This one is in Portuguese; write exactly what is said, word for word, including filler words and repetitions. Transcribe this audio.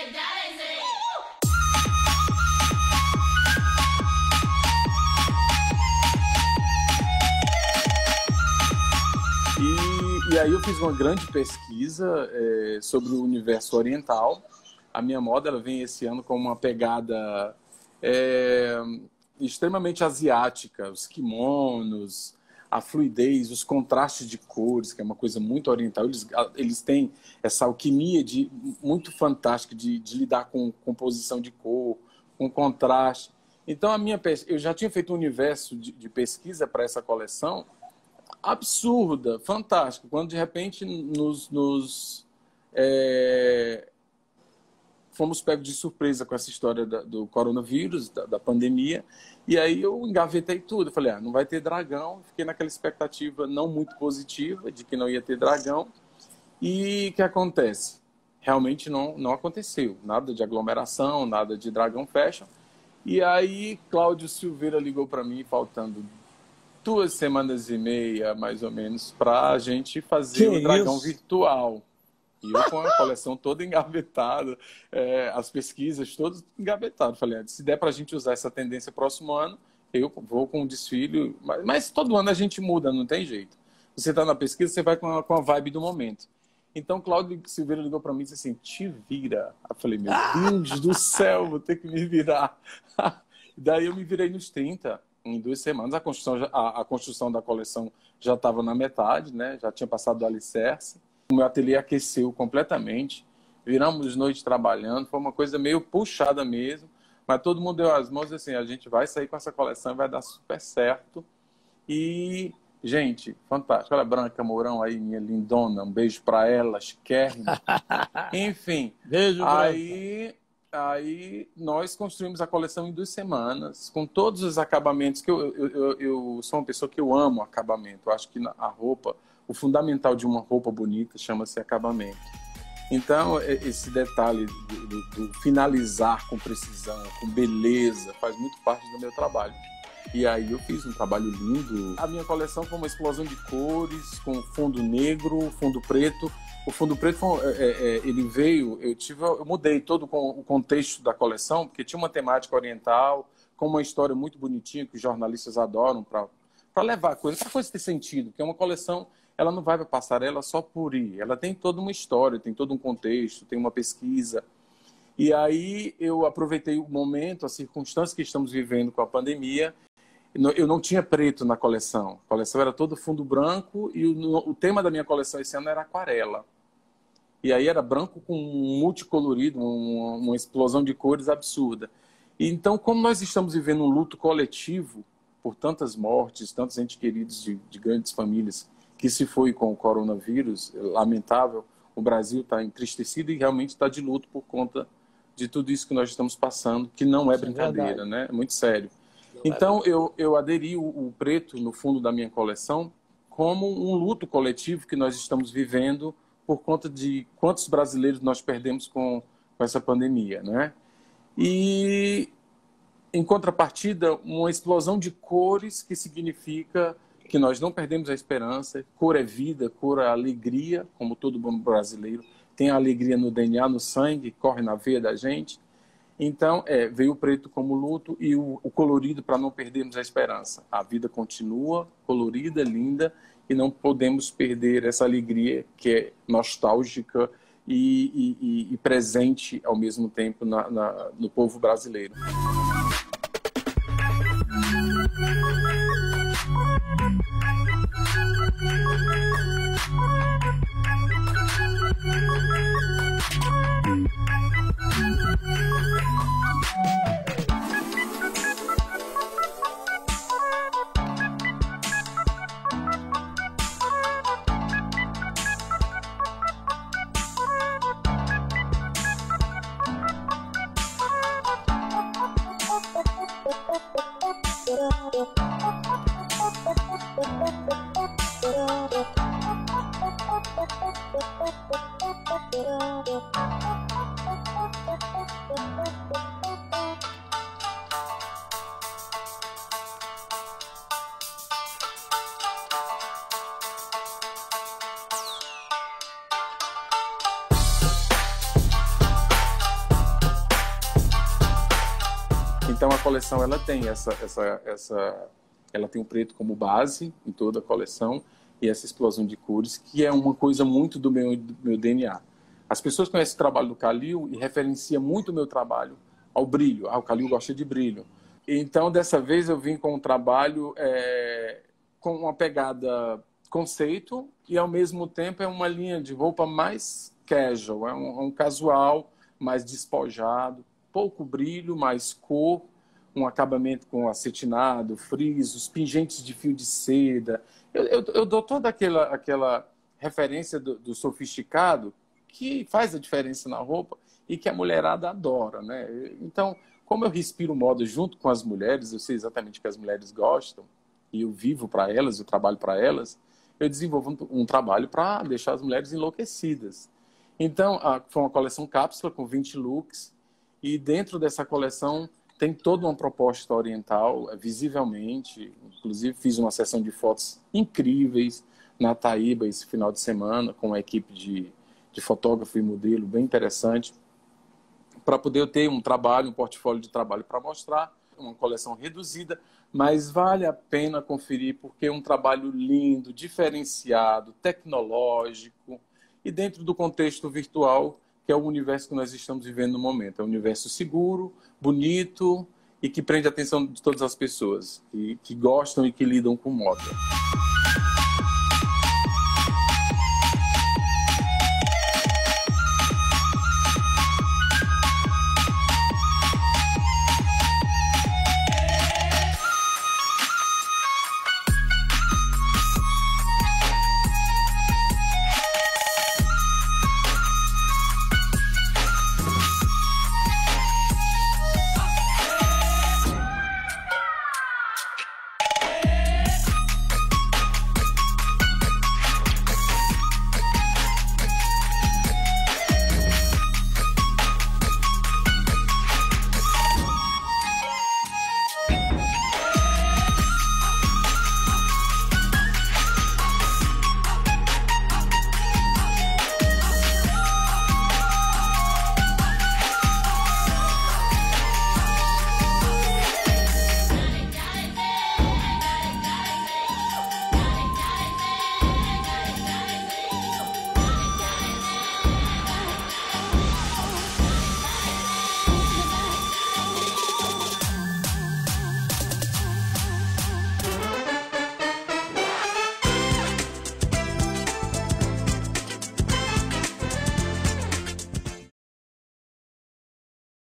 E, e aí eu fiz uma grande pesquisa é, sobre o universo oriental. A minha moda ela vem esse ano com uma pegada é, extremamente asiática, os kimonos, a fluidez, os contrastes de cores, que é uma coisa muito oriental. Eles, eles têm essa alquimia de, muito fantástica de, de lidar com composição de cor, com contraste. Então, a minha, eu já tinha feito um universo de, de pesquisa para essa coleção absurda, fantástica, quando de repente nos, nos é, fomos pegos de surpresa com essa história da, do coronavírus, da, da pandemia, e aí eu engavetei tudo. Eu falei, ah, não vai ter dragão. Fiquei naquela expectativa não muito positiva de que não ia ter dragão. E o que acontece? Realmente não, não aconteceu. Nada de aglomeração, nada de dragão fashion. E aí Cláudio Silveira ligou para mim, faltando duas semanas e meia, mais ou menos, para a gente fazer que o dragão isso? virtual. E eu com a coleção toda engavetada, é, as pesquisas todas engavetadas. Falei, se der para a gente usar essa tendência próximo ano, eu vou com o desfile. Mas, mas todo ano a gente muda, não tem jeito. Você está na pesquisa, você vai com a, com a vibe do momento. Então, Cláudio Silveira ligou para mim e disse assim, te vira. Eu falei, meu Deus do céu, vou ter que me virar. Daí eu me virei nos trinta, em duas semanas. A construção, a, a construção da coleção já estava na metade, né? Já tinha passado do alicerce. O meu ateliê aqueceu completamente, viramos noite trabalhando, foi uma coisa meio puxada mesmo, mas todo mundo deu as mãos assim, a gente vai sair com essa coleção, vai dar super certo. E, gente, fantástico. Olha a Branca Mourão aí, minha lindona, um beijo para ela, chiquérrima. Enfim, beijo, aí, aí nós construímos a coleção em duas semanas, com todos os acabamentos, que eu, eu, eu, eu sou uma pessoa que eu amo acabamento, eu acho que a roupa... O fundamental de uma roupa bonita chama-se acabamento. Então, esse detalhe do, do, do finalizar com precisão, com beleza, faz muito parte do meu trabalho. E aí eu fiz um trabalho lindo. A minha coleção foi uma explosão de cores, com fundo negro, fundo preto. O fundo preto, foi, é, é, ele veio, eu, tive, eu mudei todo o contexto da coleção, porque tinha uma temática oriental, com uma história muito bonitinha, que os jornalistas adoram, para levar a coisa, para a coisa ter sentido, porque é uma coleção... Ela não vai para passarela só por ir. Ela tem toda uma história, tem todo um contexto, tem uma pesquisa. E aí eu aproveitei o momento, a circunstância que estamos vivendo com a pandemia. Eu não tinha preto na coleção. A coleção era todo fundo branco e o, o tema da minha coleção esse ano era aquarela. E aí era branco com um multicolorido, uma, uma explosão de cores absurda. E então, como nós estamos vivendo um luto coletivo por tantas mortes, tantos entes queridos de, de grandes famílias, que se foi com o coronavírus, lamentável, o Brasil está entristecido e realmente está de luto por conta de tudo isso que nós estamos passando, que não é brincadeira, né? É muito sério. Então, eu, eu aderi o, o preto no fundo da minha coleção como um luto coletivo que nós estamos vivendo por conta de quantos brasileiros nós perdemos com, com essa pandemia, né? E, em contrapartida, uma explosão de cores que significa... que nós não perdemos a esperança, cor é vida, cor é alegria, como todo bom brasileiro, tem a alegria no D N A, no sangue, corre na veia da gente. Então, é, veio o preto como luto e o, o colorido para não perdermos a esperança. A vida continua colorida, linda, e não podemos perder essa alegria que é nostálgica e, e, e presente ao mesmo tempo na, na, no povo brasileiro. Então a coleção ela tem essa, essa, essa, ela tem o preto como base em toda a coleção e essa explosão de cores, que é uma coisa muito do meu, do meu D N A. As pessoas conhecem o trabalho do Calil e referenciam muito o meu trabalho ao brilho. Ah, o Calil gosta de brilho. Então, dessa vez, eu vim com um trabalho é, com uma pegada conceito e, ao mesmo tempo, é uma linha de roupa mais casual, é um, um casual mais despojado, pouco brilho, mais cor, um acabamento com acetinado, frisos, pingentes de fio de seda. Eu, eu, eu dou toda aquela, aquela referência do, do sofisticado que faz a diferença na roupa e que a mulherada adora, né? Então, como eu respiro moda junto com as mulheres, eu sei exatamente o que as mulheres gostam e eu vivo para elas, eu trabalho para elas, eu desenvolvo um, um trabalho para deixar as mulheres enlouquecidas. Então, a, foi uma coleção cápsula com vinte looks e dentro dessa coleção tem toda uma proposta oriental, visivelmente. Inclusive, fiz uma sessão de fotos incríveis na Taíba esse final de semana com uma equipe de de fotógrafo e modelo bem interessante, para poder ter um trabalho, um portfólio de trabalho para mostrar, uma coleção reduzida, mas vale a pena conferir porque é um trabalho lindo, diferenciado, tecnológico e dentro do contexto virtual, que é o universo que nós estamos vivendo no momento. É um universo seguro, bonito e que prende a atenção de todas as pessoas que, que gostam e que lidam com moda.